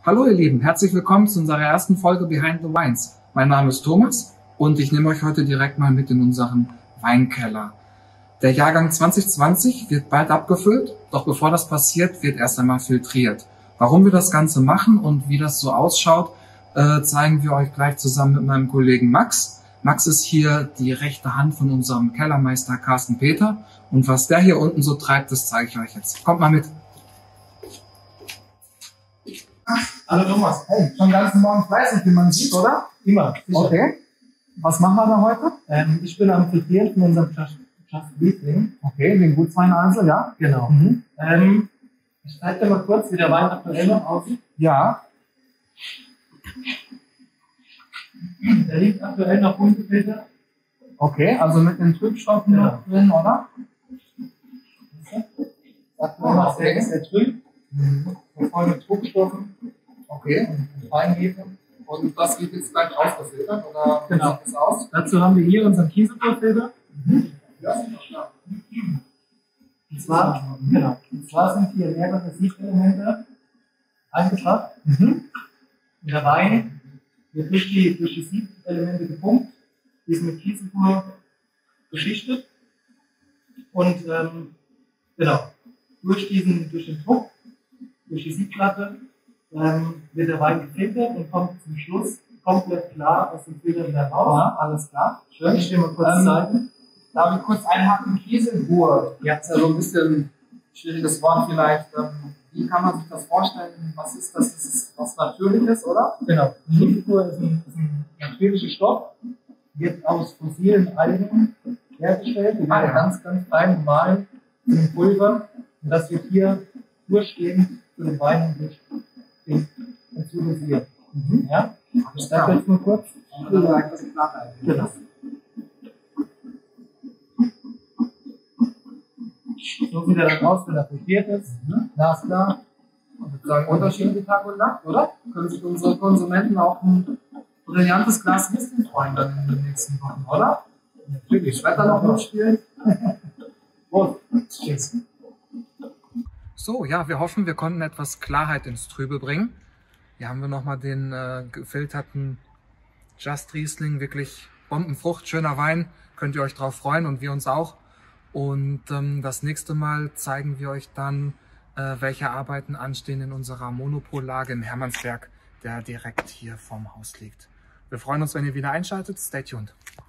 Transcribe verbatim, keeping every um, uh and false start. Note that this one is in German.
Hallo ihr Lieben, herzlich willkommen zu unserer ersten Folge Behind the Wines. Mein Name ist Thomas und ich nehme euch heute direkt mal mit in unseren Weinkeller. Der Jahrgang zwanzig zwanzig wird bald abgefüllt, doch bevor das passiert, wird erst einmal filtriert. Warum wir das Ganze machen und wie das so ausschaut, äh, zeigen wir euch gleich zusammen mit meinem Kollegen Max. Max ist hier die rechte Hand von unserem Kellermeister Carsten Peter und was der hier unten so treibt, das zeige ich euch jetzt. Kommt mal mit. Hallo Thomas, hey, schon ganz morgen fleißig, wie man sieht, oder? Immer. Sicher. Okay. Was machen wir da heute? Ähm, ich bin am Filtrieren von unserem Just Riesling. Okay, den Gutswein also, ja? Genau. Mhm. Ähm, ich zeige dir mal kurz, wie der Wein aktuell noch aussieht. Ja. Der liegt aktuell noch ungefiltert. Okay, also mit den Trübstoffen Ja. noch drin, oder? Aktuell noch sehr, Okay. sehr trüb. Mhm. So voll mit Trugstoffen Okay. und Feinhefe. Und das wird jetzt gleich ausgefiltert, oder wie Genau. sieht das aus? Dazu haben wir hier unseren Kieselpulverfilter. Ja, ist doch klar. Und zwar, genau. Und zwar sind hier mehrere Siebelemente eingebracht. Mhm. Und der Wein wird durch die, durch die Siebelemente gepumpt, die ist mit Kieselpulver beschichtet und ähm, genau, durch, diesen, durch den Druck, durch die Siebplatte ähm, wird der Wein gefiltert und kommt zum Schluss komplett klar aus dem Filter wieder raus. Ja, alles klar. Schön, ich will mal kurz Ähm, zeigen. Darf ich kurz einhaken? Kieselruhe. Jetzt ja so ein bisschen schwieriges Wort vielleicht. Ähm, Wie kann man sich das vorstellen? Was ist das? Das ist was Natürliches, oder? Genau, Kieselpulver ist ein, ist ein natürlicher Stoff, wird aus fossilen Algen hergestellt, die Ah, werden ja. ganz, ganz fein gemahlen zu einem Pulver und das wird hier durchgehend zu den Weinen durch dazu dosiert. Mhm. Ja? Alles Ich sage jetzt nur kurz. Und dann reicht das Klarheit. Genau. So sieht er dann aus, wenn er frittiert ist. Mhm. Glasklar. Ich würde sagen, unterschiedlich Tag und Nacht, oder? Können sich unsere Konsumenten auch ein brillantes Glas Whisky freuen dann in den nächsten Wochen, oder? Natürlich. Wetter noch mitspielen. Prost. Cheers. So, ja, wir hoffen, wir konnten etwas Klarheit ins Trübe bringen. Hier haben wir nochmal den äh, gefilterten Just Riesling, wirklich Bombenfrucht, schöner Wein. Könnt ihr euch drauf freuen und wir uns auch. Und ähm, das nächste Mal zeigen wir euch dann, äh, welche Arbeiten anstehen in unserer Monopollage in Hermannsberg, der direkt hier vorm Haus liegt. Wir freuen uns, wenn ihr wieder einschaltet. Stay tuned.